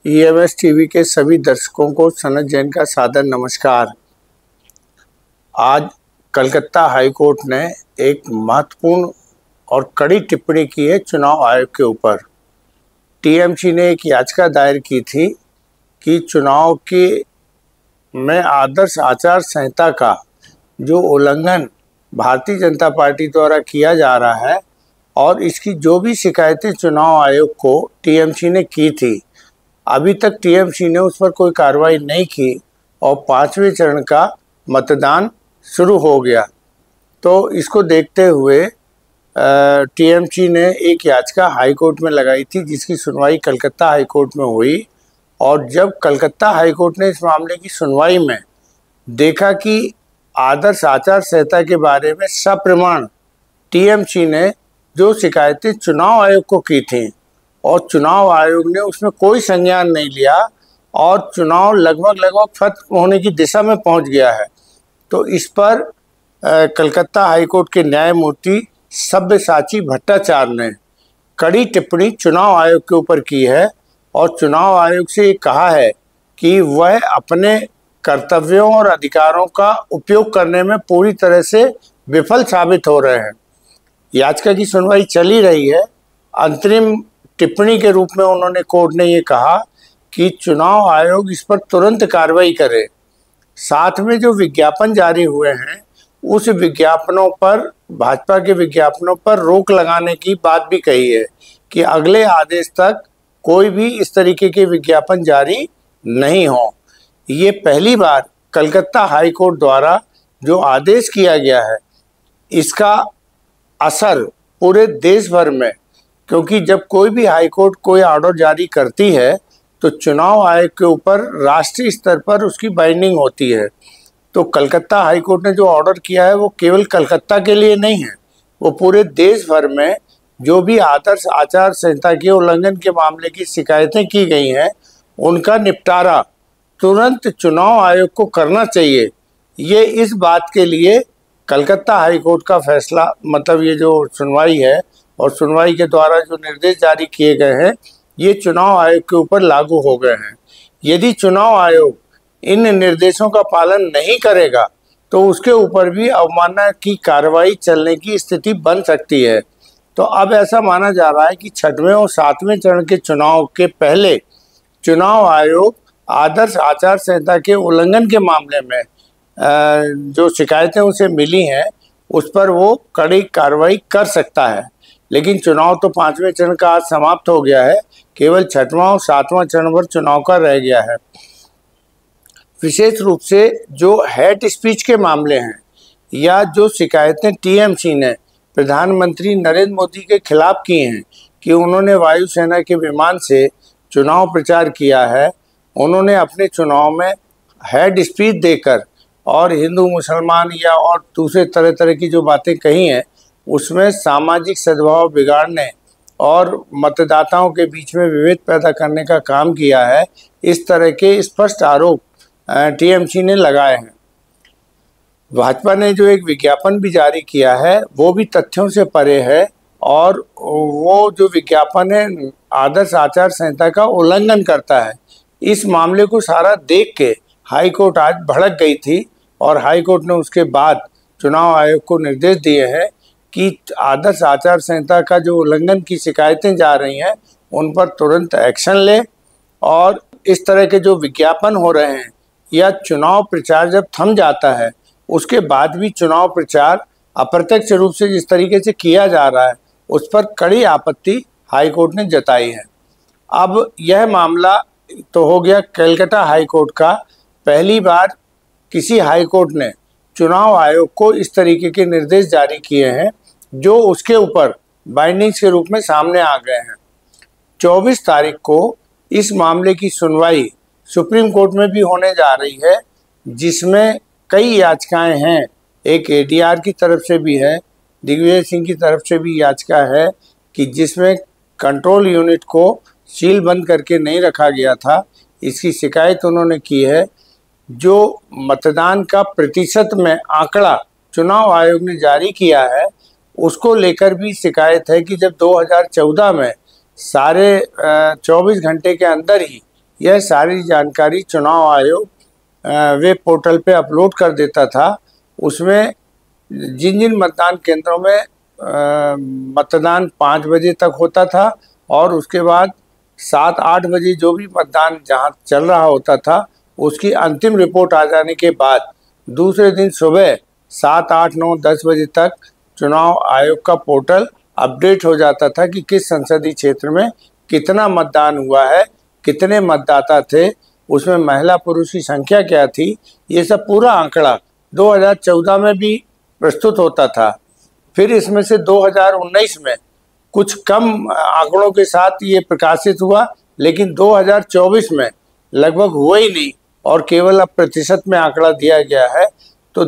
EMS TV के सभी दर्शकों को सनत जैन का सादर नमस्कार। आज कलकत्ता हाई कोर्ट ने एक महत्वपूर्ण और कड़ी टिप्पणी की है चुनाव आयोग के ऊपर। टीएमसी ने एक याचिका दायर की थी कि चुनाव के में आदर्श आचार संहिता का जो उल्लंघन भारतीय जनता पार्टी द्वारा किया जा रहा है और इसकी जो भी शिकायतें चुनाव आयोग को टीएमसी ने की थी, अभी तक टीएमसी ने उस पर कोई कार्रवाई नहीं की और 5वें चरण का मतदान शुरू हो गया। तो इसको देखते हुए टीएमसी ने एक याचिका हाई कोर्ट में लगाई थी, जिसकी सुनवाई कलकत्ता हाई कोर्ट में हुई। और जब कलकत्ता हाई कोर्ट ने इस मामले की सुनवाई में देखा कि आदर्श आचार संहिता के बारे में सप्रमाण टीएमसी ने जो शिकायतें चुनाव आयोग को की थी और चुनाव आयोग ने उसमें कोई संज्ञान नहीं लिया और चुनाव लगभग खत्म होने की दिशा में पहुंच गया है, तो इस पर कलकत्ता हाई कोर्ट के न्यायमूर्ति सब्यसाची भट्टाचार्य ने कड़ी टिप्पणी चुनाव आयोग के ऊपर की है और चुनाव आयोग से ये कहा है कि वह अपने कर्तव्यों और अधिकारों का उपयोग करने में पूरी तरह से विफल साबित हो रहे हैं। याचिका की सुनवाई चली रही है। अंतरिम टिप्पणी के रूप में उन्होंने कोर्ट ने ये कहा कि चुनाव आयोग इस पर तुरंत कार्रवाई करे। साथ में जो विज्ञापन जारी हुए हैं उस विज्ञापनों पर, भाजपा के विज्ञापनों पर रोक लगाने की बात भी कही है कि अगले आदेश तक कोई भी इस तरीके के विज्ञापन जारी नहीं हो। ये पहली बार कलकत्ता हाई कोर्ट द्वारा जो आदेश किया गया है इसका असर पूरे देश भर में, क्योंकि जब कोई भी हाई कोर्ट कोई ऑर्डर जारी करती है तो चुनाव आयोग के ऊपर राष्ट्रीय स्तर पर उसकी बाइंडिंग होती है। तो कलकत्ता हाई कोर्ट ने जो ऑर्डर किया है वो केवल कलकत्ता के लिए नहीं है, वो पूरे देश भर में जो भी आदर्श आचार संहिता के उल्लंघन के मामले की शिकायतें की गई हैं उनका निपटारा तुरंत चुनाव आयोग को करना चाहिए। ये इस बात के लिए कलकत्ता हाई कोर्ट का फैसला, मतलब ये जो सुनवाई है और सुनवाई के द्वारा जो निर्देश जारी किए गए हैं ये चुनाव आयोग के ऊपर लागू हो गए हैं। यदि चुनाव आयोग इन निर्देशों का पालन नहीं करेगा तो उसके ऊपर भी अवमानना की कार्रवाई चलने की स्थिति बन सकती है। तो अब ऐसा माना जा रहा है कि 6वें और 7वें चरण के चुनाव के पहले चुनाव आयोग आदर्श आचार संहिता के उल्लंघन के मामले में जो शिकायतें उसे मिली हैं उस पर वो कड़ी कार्रवाई कर सकता है। लेकिन चुनाव तो 5वें चरण का आज समाप्त हो गया है, केवल 6वां और 7वां चरण भर चुनाव का रह गया है। विशेष रूप से जो हेट स्पीच के मामले हैं या जो शिकायतें टीएमसी ने प्रधानमंत्री नरेंद्र मोदी के खिलाफ की हैं कि उन्होंने वायुसेना के विमान से चुनाव प्रचार किया है, उन्होंने अपने चुनाव में हेड स्पीच देकर और हिंदू मुसलमान या और दूसरे तरह तरह की जो बातें कही हैं उसमें सामाजिक सद्भाव बिगाड़ने और मतदाताओं के बीच में विभेद पैदा करने का काम किया है। इस तरह के स्पष्ट आरोप टीएमसी ने लगाए हैं। भाजपा ने जो एक विज्ञापन भी जारी किया है वो भी तथ्यों से परे है और वो जो विज्ञापन है आदर्श आचार संहिता का उल्लंघन करता है। इस मामले को सारा देख के हाई कोर्ट आज भड़क गई थी और हाई कोर्ट ने उसके बाद चुनाव आयोग को निर्देश दिए हैं कि आदर्श आचार संहिता का जो उल्लंघन की शिकायतें जा रही हैं उन पर तुरंत एक्शन ले और इस तरह के जो विज्ञापन हो रहे हैं या चुनाव प्रचार जब थम जाता है उसके बाद भी चुनाव प्रचार अप्रत्यक्ष रूप से जिस तरीके से किया जा रहा है उस पर कड़ी आपत्ति हाई कोर्ट ने जताई है। अब यह मामला तो हो गया कलकत्ता हाई कोर्ट का। पहली बार किसी हाई कोर्ट ने चुनाव आयोग को इस तरीके के निर्देश जारी किए हैं जो उसके ऊपर बाइंडिंग्स के रूप में सामने आ गए हैं। 24 तारीख को इस मामले की सुनवाई सुप्रीम कोर्ट में भी होने जा रही है, जिसमें कई याचिकाएं हैं। एक एडीआर की तरफ से भी है, दिग्विजय सिंह की तरफ से भी याचिका है कि जिसमें कंट्रोल यूनिट को सील बंद करके नहीं रखा गया था, इसकी शिकायत उन्होंने की है। जो मतदान का प्रतिशत में आंकड़ा चुनाव आयोग ने जारी किया है उसको लेकर भी शिकायत है कि जब 2014 में सारे 24 घंटे के अंदर ही यह सारी जानकारी चुनाव आयोग वेब पोर्टल पे अपलोड कर देता था। उसमें जिन जिन मतदान केंद्रों में मतदान 5 बजे तक होता था और उसके बाद 7-8 बजे जो भी मतदान जहां चल रहा होता था उसकी अंतिम रिपोर्ट आ जाने के बाद दूसरे दिन सुबह 7, 8, 9, 10 बजे तक चुनाव आयोग का पोर्टल अपडेट हो जाता था कि किस संसदीय क्षेत्र में कितना मतदान हुआ है, कितने मतदाता थे, उसमें महिला पुरुष की संख्या क्या थी। ये सब पूरा आंकड़ा 2014 में भी प्रस्तुत होता था। फिर इसमें से 2019 में कुछ कम आंकड़ों के साथ ये प्रकाशित हुआ, लेकिन 2024 में लगभग हुआ ही नहीं और केवल अब प्रतिशत में आंकड़ा दिया गया है। तो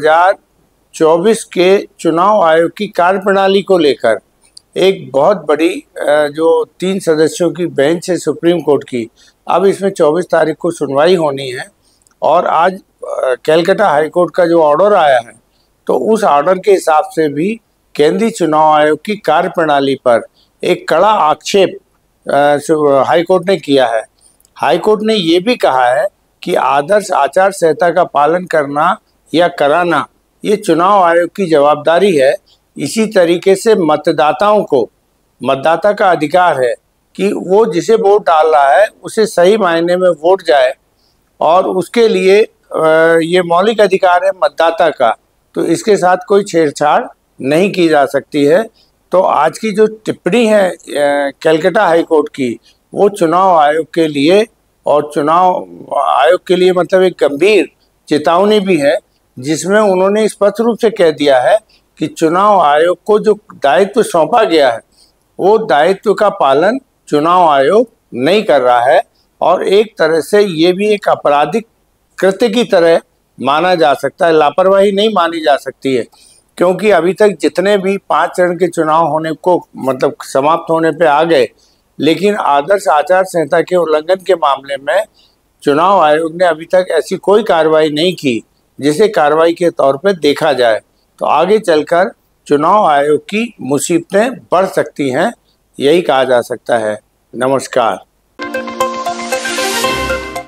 2024 के चुनाव आयोग की कार्यप्रणाली को लेकर एक बहुत बड़ी जो 3 सदस्यों की बेंच है सुप्रीम कोर्ट की, अब इसमें 24 तारीख को सुनवाई होनी है। और आज कलकत्ता हाई कोर्ट का जो ऑर्डर आया है तो उस ऑर्डर के हिसाब से भी केंद्रीय चुनाव आयोग की कार्यप्रणाली पर एक कड़ा आक्षेप हाई कोर्ट ने किया है। हाई कोर्ट ने ये भी कहा है कि आदर्श आचार संहिता का पालन करना या कराना ये चुनाव आयोग की जवाबदारी है। इसी तरीके से मतदाताओं को, मतदाता का अधिकार है कि वो जिसे वोट डाल रहा है उसे सही मायने में वोट जाए और उसके लिए ये मौलिक अधिकार है मतदाता का, तो इसके साथ कोई छेड़छाड़ नहीं की जा सकती है। तो आज की जो टिप्पणी है कलकत्ता हाई कोर्ट की, वो चुनाव आयोग के लिए और चुनाव आयोग के लिए मतलब एक गंभीर चेतावनी भी है, जिसमें उन्होंने स्पष्ट रूप से कह दिया है कि चुनाव आयोग को जो दायित्व सौंपा गया है वो दायित्व का पालन चुनाव आयोग नहीं कर रहा है और एक तरह से ये भी एक आपराधिक कृत्य की तरह माना जा सकता है। लापरवाही नहीं मानी जा सकती है, क्योंकि अभी तक जितने भी 5 चरण के चुनाव होने को मतलब समाप्त होने पे आ गए, लेकिन आदर्श आचार संहिता के उल्लंघन के मामले में चुनाव आयोग ने अभी तक ऐसी कोई कार्रवाई नहीं की जिसे कार्रवाई के तौर पर देखा जाए। तो आगे चलकर चुनाव आयोग की मुसीबतें बढ़ सकती हैं, यही कहा जा सकता है। नमस्कार।